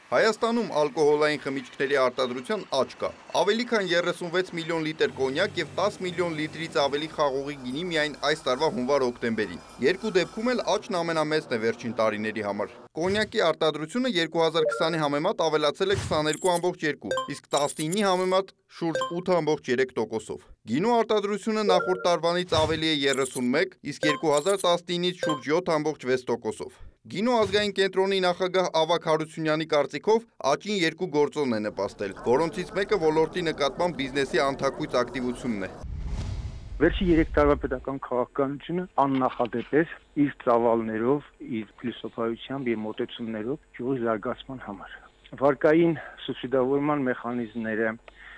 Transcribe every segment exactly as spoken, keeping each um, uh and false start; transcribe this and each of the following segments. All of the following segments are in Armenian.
Հայաստանում ալկոհոլային խմիչքների արտադրության աճ կա։ Ավելի քան երեսունվեց միլիոն լիտր կոնյակ եւ տասը միլիոն լիտրից ավելի խաղողի գինի միայն այս տարվա հունվար-հոկտեմբերին։ Երկու դեպքում էլ աճն ամենամեծն է վերջին տարիների համար։ Կոնյակի արտադրությունը երկու հազար քսանի համեմատ ավելացել է քսաներկու ամբողջ երկու, իսկ տասնինի համեմատ շուրջ ութ ամբողջ երեք տոկոսով։ Գինու արտադրությունը նախորդ տարվանից ավելի է երեսունմեկ, իսկ երկու հազար տասնինից շուրջ յոթ ամբողջ վեց տոկոսով։ Գինու ազգային կենտրոնի նախագահ Ավագ Հարությունյանի կարծիքով աճին երկու գործոն է նպաստել, որոնցից մեկը ոլորտի նկատմամբ բիզնեսի անթակույց ակտիվությունն է։ Վերջի երեք տարվա պետական քաղաքականությունը աննախադեպ էր իր ծավալներով, իր փիլիսոփայությամբ եւ մոտեցումներով գյուղի զարգացման համար։ Վարկային սուբսիդավորման մեխանիզմները,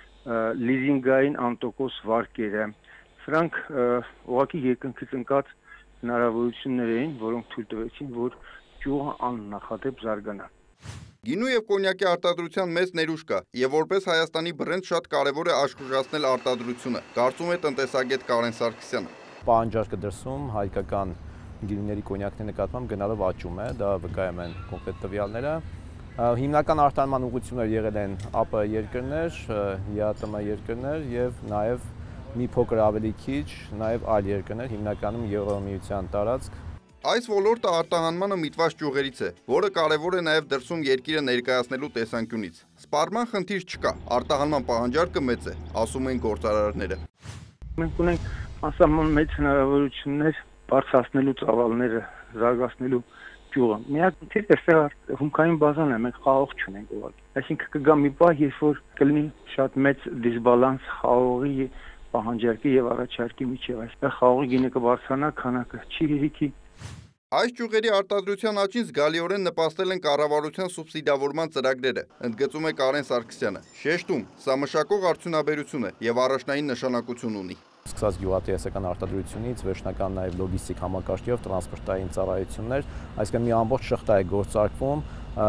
լիզինգային անտոկոս վարկերը, սրանք ուղղակի երկնքից ընկած հնարավորություններ էին, որոնք թույլ տվեցին, որ գյուղը աննախադեպ զարգանա։ Գինու եւ կոնյակի արտադրության մեծ ներուժ կա, եւ որպես Հայաստանի բրենդ շատ կարեւոր է աշխուժացնել արտադրությունը, կարծում է տնտեսագետ Կարեն Սարգսյանը։ Պահանջարկը դրսում հայկական գինիների կոնյակների նկատմամբ գնալով աճում է, դա վկայում են կոնկրետ տվյալները։ Հիմնական արտահանման ուղղությունները եղել են ԱՊ երկրներ, ԵԱՏՄ երկրներ եւ նաեւ մի փոքր ավելի քիչ նաեւ այլ երկրներ, հիմնականում Եվրոմիության տարածք։ Այս ոլորտը արտահանմանը միտված ճյուղերից է, որը կարևոր է նաև դրսում երկիրը ներկայացնելու տեսանկյունից։ Սպառման խնդիր չկա, արտահանման պահանջարկը մեծ է, ասում են գործարարները։ Մենք ունենք անսահման մեծ հնարավորություններ բարձրացնելու ծավալները, զարգացնելու գյուղը։ Միակ թիվ էստեղ հումքային բազան է, մենք խաղող չունենք ուղղակի։ Այսինքն կգա մի պահ, երբ որ կլինի շատ մեծ դիսբալանս խաղողի պահանջարկի եւ առաջարկի միջեւ, այստեղ խաղողի գինը կբարձրանա, քանակը չի հերիքի։ Այս ճյուղերի արտադրության աճին զգալիորեն նպաստել են կառավարության սուբսիդավորման ծրագրերը, ընդգծում է Կարեն Սարգսյանը։ Շեշտում, սա մշակող արդյունաբերություն է եւ առաջնային նշանակություն ունի։ Սկսած գյուղատնտեսական արտադրությունից վերջնական նաև լոգիստիկ համակարգերով տրանսպորտային ծառայություններ, այսինքն մի ամբողջ շղթա է գործարկվում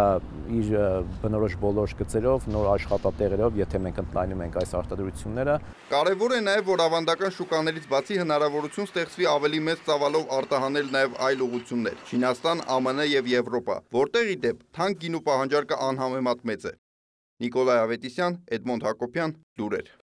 իր բնորոշ բոլոր գծերով, նոր աշխատատեղերով, եթե մենք ընդլայնում ենք այս արտադրությունները։ Կարևոր է նաև, որ ավանդական շուկաներից բացի հնարավորություն ստեղծվի ավելի մեծ ծավալով արտահանել նաև այլ ուղղություններ՝ Չինաստան, ԱՄՆ եւ Եվրոպա, որտեղ ի դեպ թանկ գինու պահանջարկը անհամեմատ մեծ է։ Նիկոլայ Ավետիսյան, Էդմոնդ Հակոբյան, լուրեր։